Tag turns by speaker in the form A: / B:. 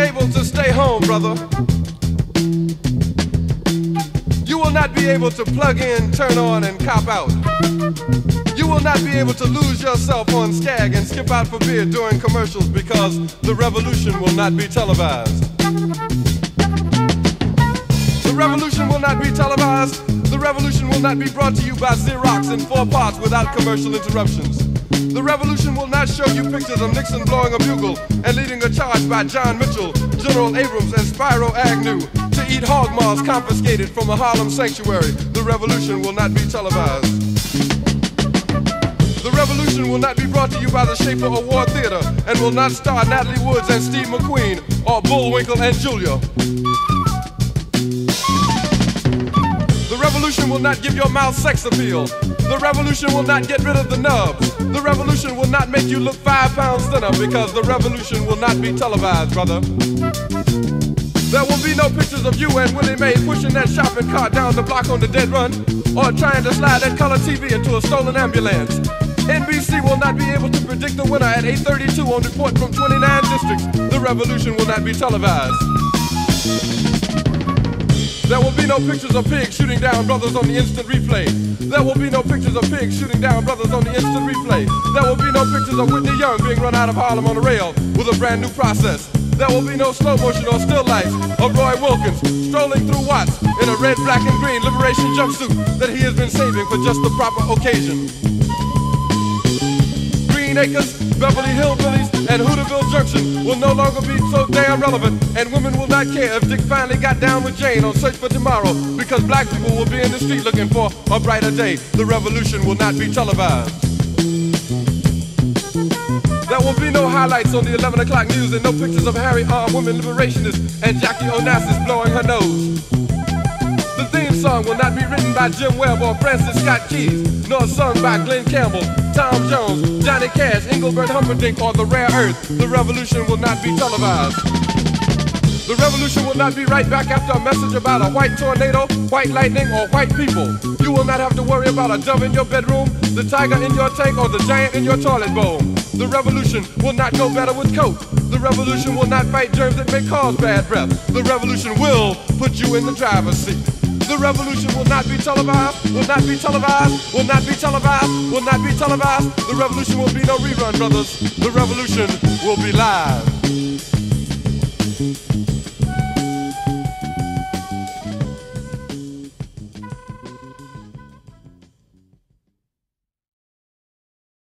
A: able to stay home, brother. You will not be able to plug in, turn on, and cop out. You will not be able to lose yourself on Skag and skip out for beer during commercials because the revolution will not be televised. The revolution will not be televised. The revolution will not be brought to you by Xerox in 4 parts without commercial interruptions. The revolution will not show you pictures of Nixon blowing a bugle and leading a charge by John Mitchell, General Abrams, and Spyro Agnew to eat hog maws confiscated from a Harlem sanctuary. The revolution will not be televised. The revolution will not be brought to you by the Schaefer Award Theater and will not star Natalie Woods and Steve McQueen or Bullwinkle and Julia. The revolution will not give your mouth sex appeal. The revolution will not get rid of the nubs. The revolution will not make you look 5 pounds thinner because the revolution will not be televised, brother. There will be no pictures of you and Willie Mae pushing that shopping cart down the block on the dead run or trying to slide that color TV into a stolen ambulance. NBC will not be able to predict the winner at 8:32 on report from 29 districts. The revolution will not be televised. There will be no pictures of pigs shooting down brothers on the instant replay. There will be no pictures of pigs shooting down brothers on the instant replay. There will be no pictures of Whitney Young being run out of Harlem on a rail with a brand new process. There will be no slow motion or still lights of Roy Wilkins strolling through Watts in a red, black, and green liberation jumpsuit that he has been saving for just the proper occasion. Green Acres, Beverly Hillbillies, and Hooterville Junction will no longer be so damn relevant, and women will not care if Dick finally got down with Jane on Search for Tomorrow because black people will be in the street looking for a brighter day. The revolution will not be televised. There will be no highlights on the 11 o'clock news and no pictures of Harry armed women liberationists and Jackie Onassis blowing her nose. The theme song will not be written by Jim Webb or Francis Scott Keys, nor sung by Glenn Campbell, Tom Jones, Johnny Cash, Engelbert Humperdinck, or The Rare Earth. The revolution will not be televised. The revolution will not be right back after a message about a white tornado, white lightning, or white people. You will not have to worry about a dove in your bedroom, the tiger in your tank, or the giant in your toilet bowl. The revolution will not go better with Coke. The revolution will not fight germs that may cause bad breath. The revolution will put you in the driver's seat. The revolution will not be televised, will not be televised, will not be televised, will not be televised. The revolution will be no rerun, brothers. The revolution will be live.